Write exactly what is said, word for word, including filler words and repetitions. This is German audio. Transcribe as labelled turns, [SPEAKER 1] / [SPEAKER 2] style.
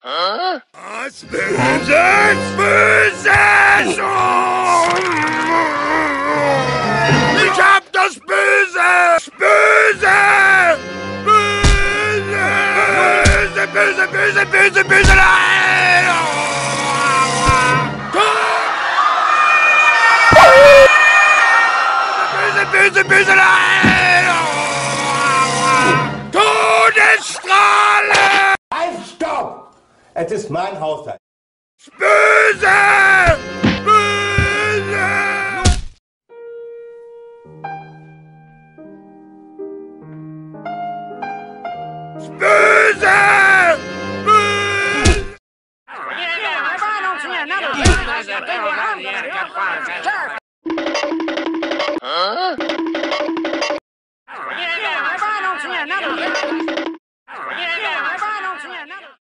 [SPEAKER 1] Was Böses, Böses! Ich hab das Böse! Böse! Böse! Böse, böse, böse, böse, böse! Nein! Böse, böse, böse, nein! Todesstrahle!
[SPEAKER 2] Halt, stopp! Es ist mein Haushalt.
[SPEAKER 1] Böse! Böse! Böse! Böse! Huh? Yeah, I don't see another. Yeah, I don't see another.